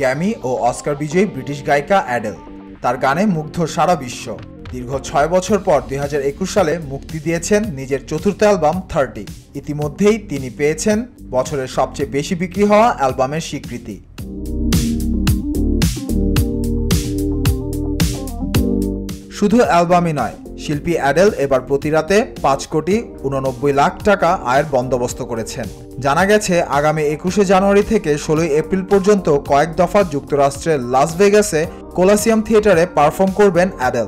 Grammy ও Oscar বিজয়ী British গায়িকা অ্যাডেল। তার গানে মুগ্ধ সারা বিশ্ব। দীর্ঘ 6 বছর পর 2021 সালে মুক্তি দিয়েছেন নিজের চতুর্থ অ্যালবাম 30। ইতিমধ্যেই তিনি পেয়েছেন বছরের সবচেয়ে বেশি বিক্রি হওয়া অ্যালবামের স্বীকৃতি। শুধু অ্যালবামই নয়, শিল্পী অ্যাডেল এবার প্রতি রাতে 5,89,00,000 টাকা আয়ের বন্দোবস্ত করেছেন। জানা গেছে আগামী 21 জানুয়ারি থেকে 16 এপ্রিল পর্যন্ত কয়েক দফা যুক্তরাষ্ট্রের লাস ভেগাসে কোলাসিয়াম থিয়েটারে পারফর্ম করবেন অ্যাডেল।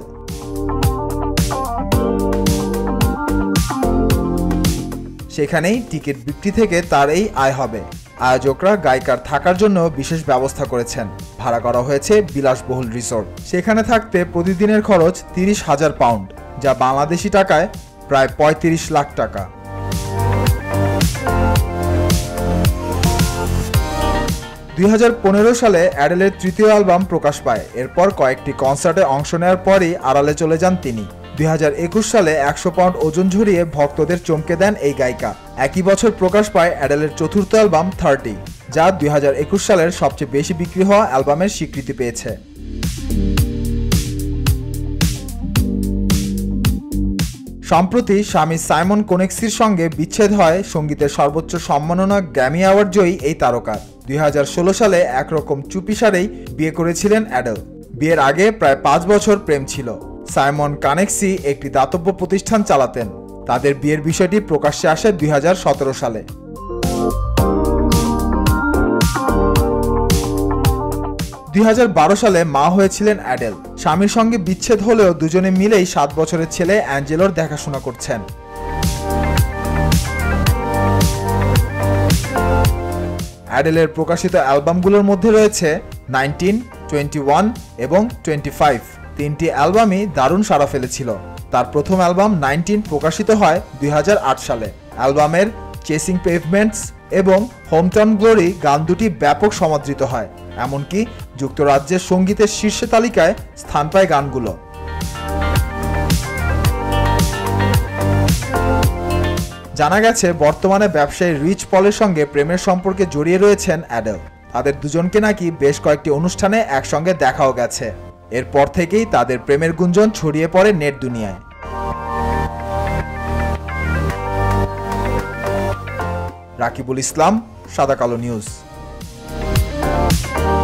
সেখানেই টিকিট বিক্রি থেকে তার এই আয় হবে। আয়োজকরা গায়িকার থাকার জন্য বিশেষ ব্যবস্থা করেছেন। ভাড়া করা হয়েছে বিলাসবহুল রিসোর্ট। সেখানে থাকতে প্রতিদিনের খরচ 30,000 পাউন্ড, যা বাংলাদেশি টাকায় প্রায় 35 লাখ টাকা। 2015 সালে অ্যাডেলের তৃতীয় অ্যালবাম প্রকাশ পায়। এরপর কয়েকটি কনসার্টে অংশ নেওয়ার পরই আড়ালে চলে যান তিনি। 2021 সালে 100 পাউন্ড ওজন ঝরিয়ে ভক্তদের চমকে দেন এই গায়িকা। একই বছর প্রকাশ পায় অ্যাডেলের চতুর্থ অ্যালবাম 30, যা 2021 সালের সবচেয়ে বেশি বিক্রি হওয়া অ্যালবামের স্বীকৃতি পেয়েছে। সম্প্রতি স্বামী সাইমন কোনেক্সির সঙ্গে বিচ্ছেদ হয় সঙ্গীতের সর্বোচ্চ সম্মাননা গ্র্যামি অ্যাওয়ার্ড জয়ী এই তারকার। 2016 সালে একরকম চুপিসারেই বিয়ে করেছিলেন অ্যাডেল। বিয়ের আগে প্রায় 5 বছর প্রেম ছিল। সাইমন কানেক্সি একটি দাতব্য প্রতিষ্ঠান চালাতেন। তাদের বিয়ের বিষয়টি প্রকাশ্যে আসে 2017 সালে। 2012 সালে মা হয়েছিলেন অ্যাডেল। স্বামীর সঙ্গে বিচ্ছেদ হলেও দুজনে মিলেই 7 বছরের ছেলে অ্যাঞ্জেলোর দেখাশোনা করছেন। অ্যাডেলের প্রকাশিত অ্যালবামগুলোর মধ্যে রয়েছে 19, 21 এবং 25। তিনটি অ্যালবামই দারুণ সাড়া ফেলেছিল। তার প্রথম অ্যালবাম 19 প্রকাশিত হয় 2008 সালে। অ্যালবামের চেসিং পেভমেন্টস এবং হোমটাউন গ্লোরি গান দুটি ব্যাপক সমাদৃত হয়। এমনকি যুক্তরাজ্যের সঙ্গীতের শীর্ষ তালিকায় স্থান পায় গানগুলো। জানা গেছে বর্তমানে ব্যবসায়ী রিচ পলের সঙ্গে প্রেমের সম্পর্কে জড়িয়ে রয়েছেন অ্যাডেল। তাদের দুজনকে নাকি বেশ কয়েকটি অনুষ্ঠানে একসঙ্গে দেখাও গেছে। এরপর থেকেই তাদের প্রেমের গুঞ্জন ছড়িয়ে পড়ে নেট দুনিয়ায়। রাকিবুল ইসলাম, সাদাকালো নিউজ।